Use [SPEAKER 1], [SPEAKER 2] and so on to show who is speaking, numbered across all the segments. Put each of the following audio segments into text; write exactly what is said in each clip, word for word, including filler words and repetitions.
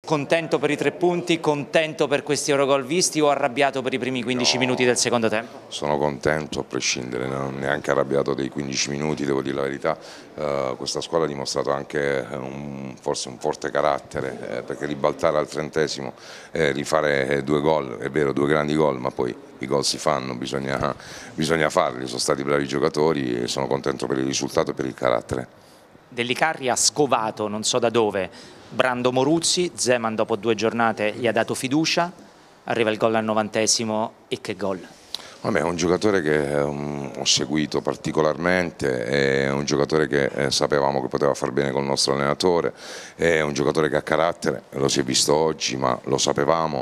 [SPEAKER 1] Contento per i tre punti, contento per questi Eurogol visti o arrabbiato per i primi quindici
[SPEAKER 2] no,
[SPEAKER 1] minuti del secondo tempo?
[SPEAKER 2] Sono contento a prescindere, non neanche arrabbiato dei quindici minuti, devo dire la verità. Uh, questa squadra ha dimostrato anche un, forse un forte carattere, eh, perché ribaltare al trentesimo e rifare due gol, è vero, due grandi gol, ma poi i gol si fanno, bisogna, bisogna farli, sono stati bravi giocatori e sono contento per il risultato e per il carattere.
[SPEAKER 1] Dellicarri ha scovato, non so da dove, Brando Moruzzi, Zeman dopo due giornate gli ha dato fiducia, arriva il gol al novantesimo e che gol?
[SPEAKER 2] Vabbè, è un giocatore che um, ho seguito particolarmente, è un giocatore che eh, sapevamo che poteva far bene col nostro allenatore, è un giocatore che ha carattere, lo si è visto oggi ma lo sapevamo,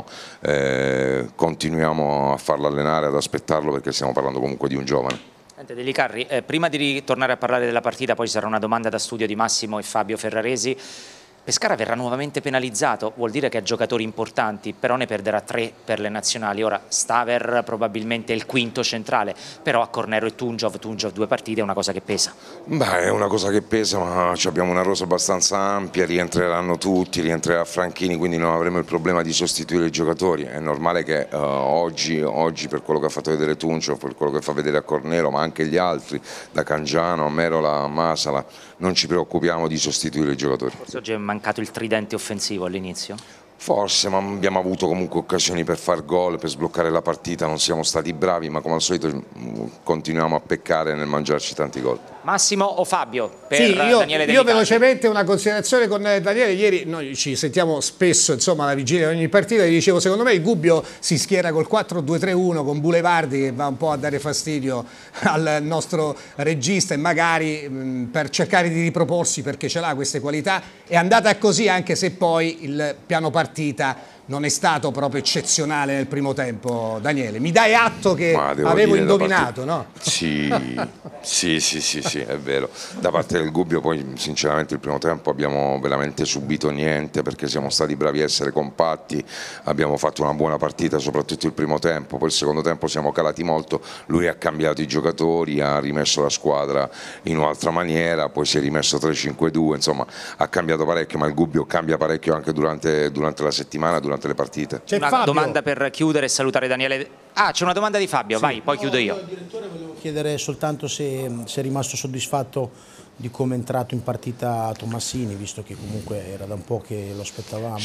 [SPEAKER 2] eh, continuiamo a farlo allenare, ad aspettarlo perché stiamo parlando comunque di un giovane.
[SPEAKER 1] Dellicarri, eh, prima di ritornare a parlare della partita, poi ci sarà una domanda da studio di Massimo e Fabio Ferraresi. Pescara verrà nuovamente penalizzato, vuol dire che ha giocatori importanti, però ne perderà tre per le nazionali. Ora Staver probabilmente è il quinto centrale, però a Cornero e Tunjov, Tunjov due partite è una cosa che pesa.
[SPEAKER 2] Beh, è una cosa che pesa, ma abbiamo una rosa abbastanza ampia, rientreranno tutti, rientrerà Franchini, quindi non avremo il problema di sostituire i giocatori. È normale che uh, oggi, oggi per quello che ha fatto vedere Tunjov, per quello che fa vedere a Cornero, ma anche gli altri, da Cangiano a Merola a Masala, non ci preoccupiamo di sostituire i giocatori.
[SPEAKER 1] Forse oggi è mancato il tridente offensivo all'inizio?
[SPEAKER 2] Forse, ma abbiamo avuto comunque occasioni per far gol, per sbloccare la partita, non siamo stati bravi, ma come al solito continuiamo a peccare nel mangiarci tanti gol.
[SPEAKER 1] Massimo o Fabio per
[SPEAKER 3] sì, io,
[SPEAKER 1] Daniele Dellicarri?
[SPEAKER 3] Io velocemente una considerazione con Daniele. Ieri noi ci sentiamo spesso, insomma, alla vigilia di ogni partita, e dicevo, secondo me il Gubbio si schiera col quattro due tre uno con Boulevardi, che va un po' a dare fastidio al nostro regista, e magari mh, per cercare di riproporsi, perché ce l'ha queste qualità. È andata così, anche se poi il piano partita non è stato proprio eccezionale nel primo tempo. Daniele, mi dai atto che avevo indovinato, no?
[SPEAKER 2] Sì, sì, sì, sì, sì, è vero. Da parte del Gubbio poi sinceramente il primo tempo abbiamo veramente subito niente, perché siamo stati bravi a essere compatti, abbiamo fatto una buona partita soprattutto il primo tempo, poi il secondo tempo siamo calati molto, lui ha cambiato i giocatori, ha rimesso la squadra in un'altra maniera, poi si è rimesso tre cinque due, insomma ha cambiato parecchio, ma il Gubbio cambia parecchio anche durante, durante la settimana, durante le partite.
[SPEAKER 1] C'è una Fabio. Domanda per chiudere e salutare Daniele. Ah, c'è una domanda di Fabio, sì. Vai, poi no, chiudo io.
[SPEAKER 4] io direttore, volevo chiedere soltanto se, se è rimasto soddisfatto di come è entrato in partita Tomassini, visto che comunque era da un po' che lo aspettavamo.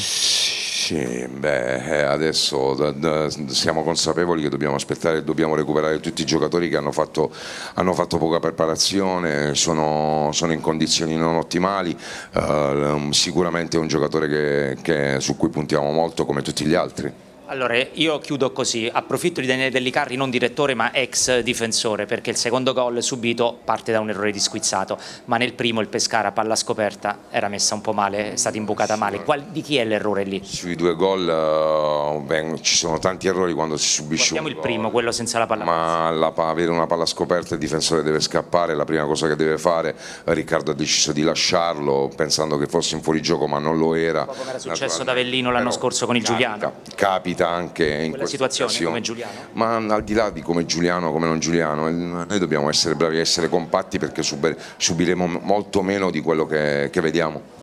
[SPEAKER 2] Sì, beh, adesso da, da, siamo consapevoli che dobbiamo aspettare, dobbiamo recuperare tutti i giocatori che hanno fatto, hanno fatto poca preparazione, sono, sono in condizioni non ottimali, uh, sicuramente è un giocatore che, che, su cui puntiamo molto come tutti gli altri.
[SPEAKER 1] Allora, io chiudo così, approfitto di Daniele Dellicarri, non direttore ma ex difensore, perché il secondo gol subito parte da un errore di Squizzato, ma nel primo il Pescara, palla scoperta, era messa un po' male, è stata imbucata male. Qual, di chi è l'errore lì?
[SPEAKER 2] Sui due gol uh, beh, ci sono tanti errori quando si subisce
[SPEAKER 1] Guardiamo
[SPEAKER 2] un
[SPEAKER 1] il
[SPEAKER 2] gol,
[SPEAKER 1] primo, quello senza la palla.
[SPEAKER 2] Ma la, avere una palla scoperta il difensore deve scappare, la prima cosa che deve fare. Riccardo ha deciso di lasciarlo pensando che fosse in fuorigioco, ma non lo era.
[SPEAKER 1] Come era successo ad Avellino l'anno scorso con il
[SPEAKER 2] capita,
[SPEAKER 1] Giuliano.
[SPEAKER 2] Capita anche in
[SPEAKER 1] quella situazione come Giuliano,
[SPEAKER 2] ma al di là di come Giuliano come non Giuliano, noi dobbiamo essere bravi a essere compatti, perché subiremo molto meno di quello che, che vediamo.